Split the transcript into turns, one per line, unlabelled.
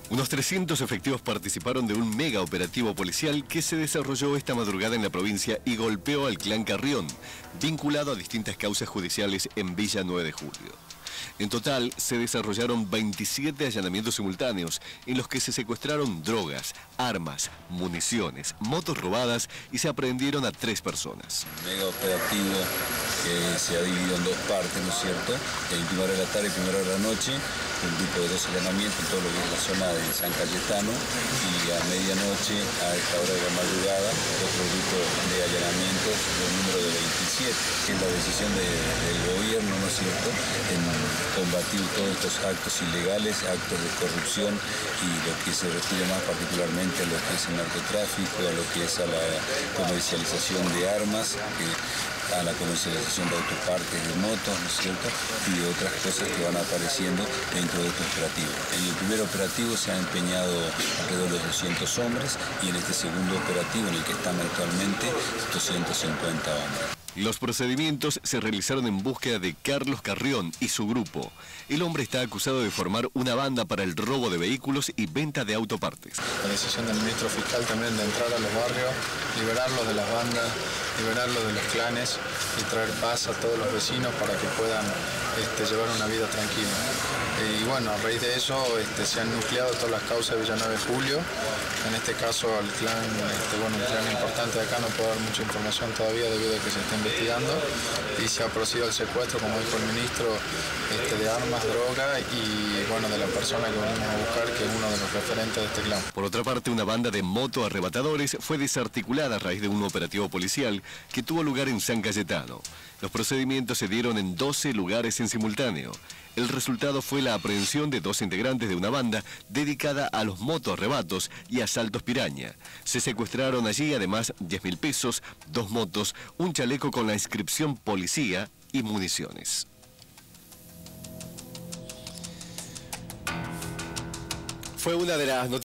Unos 300 efectivos participaron de un mega operativo policial que se desarrolló esta madrugada en la provincia y golpeó al clan Carrión, vinculado a distintas causas judiciales en Villa 9 de Julio. En total, se desarrollaron 27 allanamientos simultáneos en los que se secuestraron drogas, armas, municiones, motos robadas y se aprehendieron a 3 personas.
Mega operativo que se ha dividido en 2 partes, ¿no es cierto? En última hora de la tarde y primera hora de la noche, un grupo de 2 allanamientos en todo lo que es la zona de San Cayetano, y a medianoche, a esta hora de la madrugada, otro grupo de allanamientos del número de 27, que es la decisión del gobierno, ¿no es cierto?, en combatir todos estos actos ilegales, actos de corrupción y lo que se refiere más particularmente a lo que es el narcotráfico, a lo que es a la comercialización de armas, a la comercialización de autopartes de motos, ¿no es cierto?, y de otras cosas que van apareciendo dentro de estos operativos. En el primer operativo se han empeñado alrededor de 200 hombres y en este segundo operativo, en el que estamos actualmente, 250 hombres.
Los procedimientos se realizaron en búsqueda de Carlos Carrión y su grupo. El hombre está acusado de formar una banda para el robo de vehículos y venta de autopartes.
La decisión del ministro fiscal también de entrar a los barrios, liberarlos de las bandas, liberarlos de los clanes y traer paz a todos los vecinos para que puedan llevar una vida tranquila. Y bueno, a raíz de eso se han nucleado todas las causas de Villa 9 de Julio. En este caso al clan, un clan importante de acá no puedo dar mucha información todavía debido a que se está investigando, y se ha procedido al secuestro, como dijo el ministro, de armas, droga y bueno, de la persona que venimos a buscar, que es uno de los referentes de este clan.
Por otra parte, una banda de motoarrebatadores fue desarticulada a raíz de un operativo policial que tuvo lugar en San Cayetano. Los procedimientos se dieron en 12 lugares en simultáneo. El resultado fue la aprehensión de 2 integrantes de una banda dedicada a los motoarrebatos y asaltos piraña. Se secuestraron allí además 10.000 pesos, 2 motos, un chaleco con la inscripción policía y municiones. Fue una de las noticias